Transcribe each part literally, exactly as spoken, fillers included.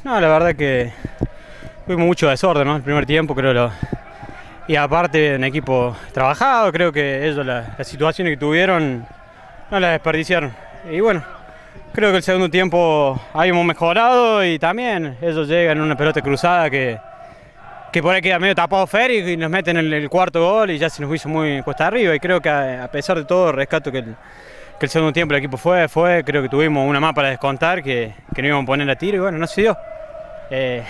no, la verdad que tuvimos mucho desorden, ¿no? El primer tiempo, creo. Lo... Y aparte, un equipo trabajado, creo que ellos, la, las situaciones que tuvieron, no las desperdiciaron. Y bueno, creo que el segundo tiempo habíamos mejorado y también ellos llegan en una pelota cruzada que, que por ahí queda medio tapado Feri y nos meten el, el cuarto gol y ya se nos hizo muy cuesta arriba. Y creo que a, a pesar de todo, rescato que el, que el segundo tiempo el equipo fue, fue, creo que tuvimos una más para descontar que, que no íbamos a poner a tiro y bueno, no se dio. Eh,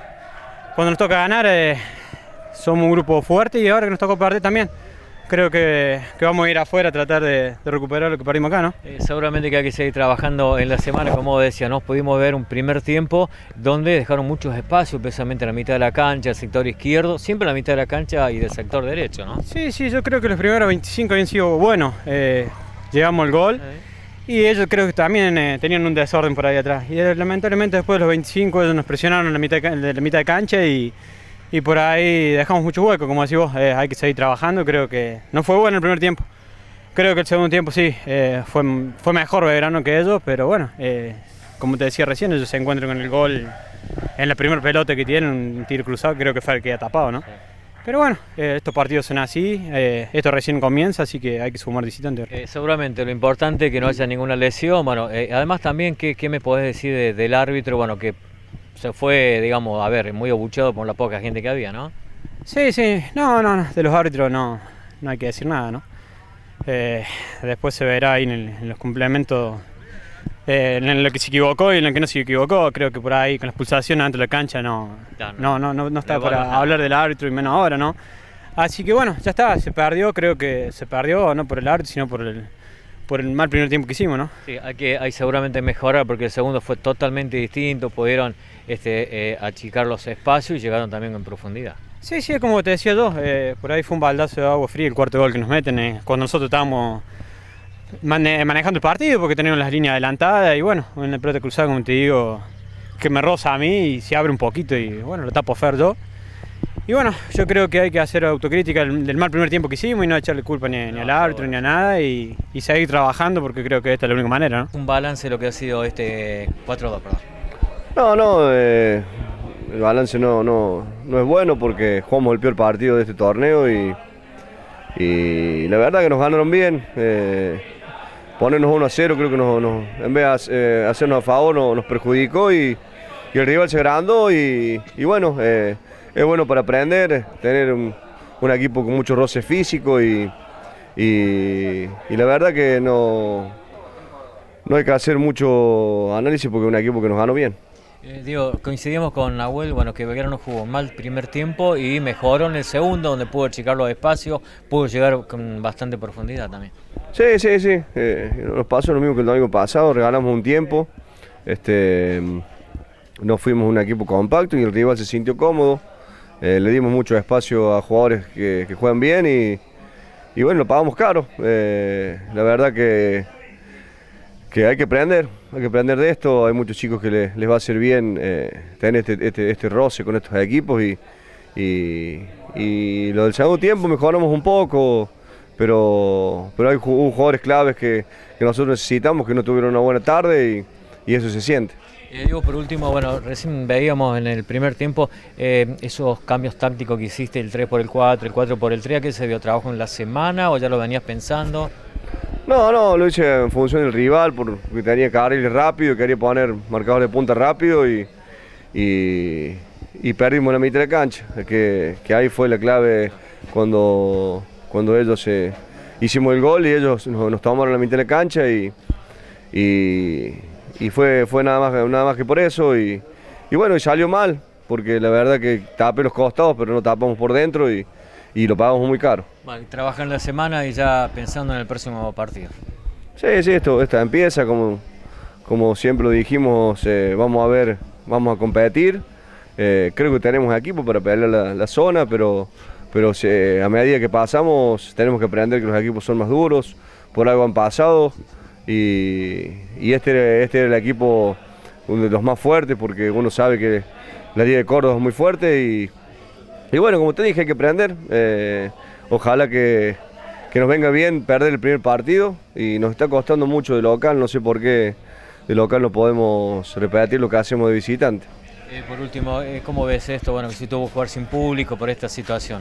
cuando nos toca ganar, eh, somos un grupo fuerte y ahora que nos toca perder también. Creo que, que vamos a ir afuera a tratar de, de recuperar lo que perdimos acá, ¿no? Eh, seguramente que hay que seguir trabajando en la semana, como decía, ¿no? Pudimos ver un primer tiempo donde dejaron muchos espacios, precisamente en la mitad de la cancha, el sector izquierdo, siempre en la mitad de la cancha y del sector derecho, ¿no? Sí, sí, yo creo que los primeros veinticinco habían sido buenos. Eh, llegamos al gol. Eh. Y ellos creo que también eh, tenían un desorden por ahí atrás. Y eh, lamentablemente después de los veinticinco ellos nos presionaron en la mitad de, de la mitad de cancha y, y por ahí dejamos mucho hueco, como decís vos. Eh, hay que seguir trabajando, creo que no fue bueno el primer tiempo. Creo que el segundo tiempo sí, eh, fue, fue mejor Belgrano que ellos, pero bueno, eh, como te decía recién, ellos se encuentran con el gol en la primera pelota que tienen, un tiro cruzado, creo que fue el que ha tapado, ¿no? Pero bueno, eh, estos partidos son así, eh, esto recién comienza, así que hay que sumar visitantes. Eh, seguramente, lo importante es que no haya ninguna lesión. Bueno, eh, además también, ¿qué, qué me podés decir de, del árbitro? Bueno, que se fue, digamos, a ver, muy abucheado por la poca gente que había, ¿no? Sí, sí, no, no, no. De los árbitros no, no hay que decir nada, ¿no? Eh, después se verá ahí en, el, en los complementos, eh, en lo que se equivocó y en lo que no se equivocó. Creo que por ahí con la expulsación dentro de la cancha no, no, no, no, no, no está para nada. Hablar del árbitro y menos ahora, ¿no? Así que bueno, ya está, se perdió, creo que se perdió no por el árbitro, sino por el, por el mal primer tiempo que hicimos, ¿no? Sí, hay que hay seguramente mejorar porque el segundo fue totalmente distinto, pudieron este, eh, achicar los espacios y llegaron también en profundidad. Sí, sí, como te decía yo, eh, por ahí fue un baldazo de agua fría el cuarto gol que nos meten eh, cuando nosotros estábamos mane manejando el partido porque teníamos las líneas adelantadas y bueno, una pelota cruzada, como te digo, que me roza a mí y se abre un poquito y bueno, lo tapo Fer yo. Y bueno, yo creo que hay que hacer autocrítica del, del mal primer tiempo que hicimos y no echarle culpa ni, ni al árbitro ni a nada y, y seguir trabajando porque creo que esta es la única manera, ¿no? Un balance de lo que ha sido este cuatro dos, perdón. No, no, eh, el balance no, no, no es bueno porque jugamos el peor partido de este torneo y, y la verdad que nos ganaron bien. Eh, ponernos uno a cero creo que nos, nos, en vez de eh, hacernos a favor nos, nos perjudicó y, y el rival se agrandó y, y bueno, eh, es bueno para aprender, tener un, un equipo con mucho roce físico y, y, y la verdad que no, no hay que hacer mucho análisis porque es un equipo que nos ganó bien. Eh, digo, coincidimos con Nahuel, bueno, que Belgrano jugó mal primer tiempo y mejoró en el segundo, donde pudo achicar los espacios, pudo llegar con bastante profundidad también. Sí, sí, sí, eh, nos pasó lo mismo que el domingo pasado, regalamos un tiempo, este, nos fuimos un equipo compacto y el rival se sintió cómodo, eh, le dimos mucho espacio a jugadores que, que juegan bien y, y bueno, lo pagamos caro, eh, la verdad que... que hay que aprender, hay que aprender de esto, hay muchos chicos que les, les va a hacer bien eh, tener este, este, este roce con estos equipos y, y, y lo del segundo tiempo mejoramos un poco, pero, pero hay jugadores claves que, que nosotros necesitamos que no tuvieron una buena tarde y, y eso se siente. Eh, digo, por último, bueno, recién veíamos en el primer tiempo eh, esos cambios tácticos que hiciste, el tres por el cuatro, el cuatro por el tres, ¿a qué se dio? ¿Trabajo en la semana o ya lo venías pensando? No, no, lo hice en función del rival, porque tenía que abrirle rápido, quería poner marcadores de punta rápido y, y, y perdimos la mitad de la cancha, que, que ahí fue la clave cuando, cuando ellos eh, hicimos el gol y ellos nos, nos tomaron la mitad de la cancha y, y, y fue, fue nada, más, nada más que por eso y, y bueno, y salió mal, porque la verdad que tapé los costados pero no tapamos por dentro y, y lo pagamos muy caro. Vale, trabaja en la semana y ya pensando en el próximo partido. Sí, sí, esto, esta empieza, como, como siempre lo dijimos, eh, vamos a ver, vamos a competir. Eh, creo que tenemos equipo para pelear la, la zona, pero, pero se, a medida que pasamos tenemos que aprender que los equipos son más duros, por algo han pasado y, y este, este era el equipo uno de los más fuertes porque uno sabe que la Liga de Córdoba es muy fuerte y, y bueno, como te dije, hay que aprender. Eh, ojalá que, que nos venga bien perder el primer partido y nos está costando mucho de local, no sé por qué de local no podemos repetir lo que hacemos de visitante. Eh, por último, eh, ¿cómo ves esto? Bueno, que si tuvo que jugar sin público por esta situación.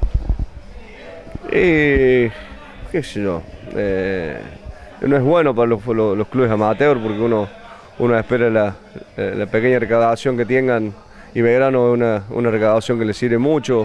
Y qué sé yo, eh, no es bueno para los, los, los clubes amateur porque uno, uno espera la, la pequeña recaudación que tengan y Belgrano es una, una recaudación que le sirve mucho.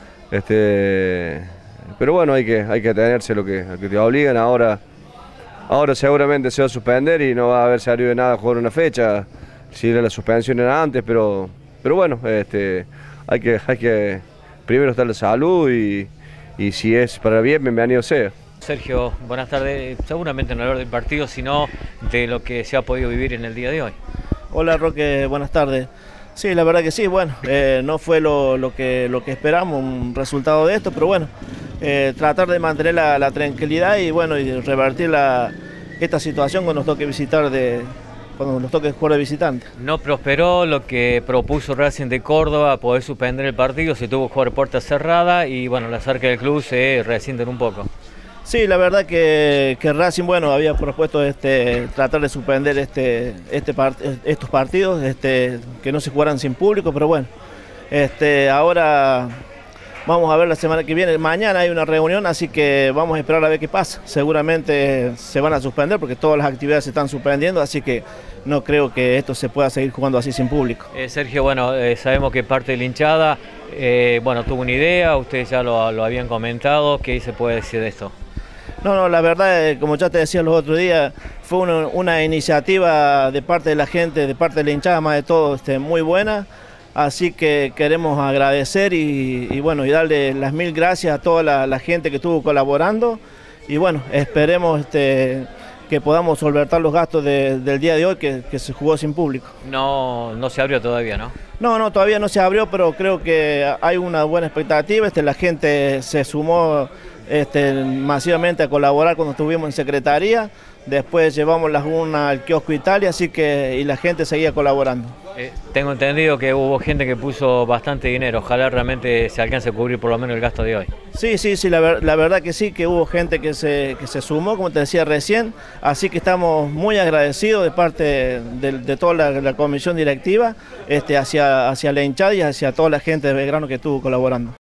Este, pero bueno, hay que, hay que atenerse a lo que, a lo que te obligan. Ahora, ahora seguramente se va a suspender y no va a haber salido de nada jugar una fecha. Si la suspensión era antes, pero, pero bueno, este, hay, que, hay que primero estar la salud y, y si es para bien, bienvenido sea. Sergio, buenas tardes. Seguramente no hablar del partido, sino de lo que se ha podido vivir en el día de hoy. Hola Roque, buenas tardes. Sí, la verdad que sí, bueno, eh, no fue lo, lo, que, lo que esperamos, un resultado de esto, pero bueno, eh, tratar de mantener la, la tranquilidad y bueno, y revertir la, esta situación cuando nos toque visitar de, cuando nos toque jugar de visitante. No prosperó lo que propuso Racing de Córdoba, poder suspender el partido, se tuvo que jugar puerta cerrada y bueno, las arcas del club se resienten un poco. Sí, la verdad que, que Racing bueno, había propuesto este, tratar de suspender este, este part, estos partidos, este, que no se jugaran sin público, pero bueno, este, ahora vamos a ver la semana que viene. Mañana hay una reunión, así que vamos a esperar a ver qué pasa. Seguramente se van a suspender porque todas las actividades se están suspendiendo, así que no creo que esto se pueda seguir jugando así sin público. Eh, Sergio, bueno, eh, sabemos que parte de la hinchada, eh, bueno, tuvo una idea, ustedes ya lo, lo habían comentado, ¿qué se puede decir de esto? No, no, la verdad, como ya te decía los otros días, fue una, una iniciativa de parte de la gente, de parte de la hinchada, más de todo, este, muy buena. Así que queremos agradecer y, y bueno, y darle las mil gracias a toda la, la gente que estuvo colaborando. Y bueno, esperemos este, que podamos solventar los gastos de, del día de hoy que, que se jugó sin público. No, no se abrió todavía, ¿no? No, no, todavía no se abrió, pero creo que hay una buena expectativa. Este, la gente se sumó Este, masivamente a colaborar cuando estuvimos en secretaría, después llevamos las urnas al kiosco Italia, así que y la gente seguía colaborando. Eh, tengo entendido que hubo gente que puso bastante dinero, ojalá realmente se alcance a cubrir por lo menos el gasto de hoy. Sí, sí, sí, la, ver, la verdad que sí, que hubo gente que se, que se sumó, como te decía recién, así que estamos muy agradecidos de parte de, de toda la, la comisión directiva, este, hacia, hacia la hinchada y hacia toda la gente de Belgrano que estuvo colaborando.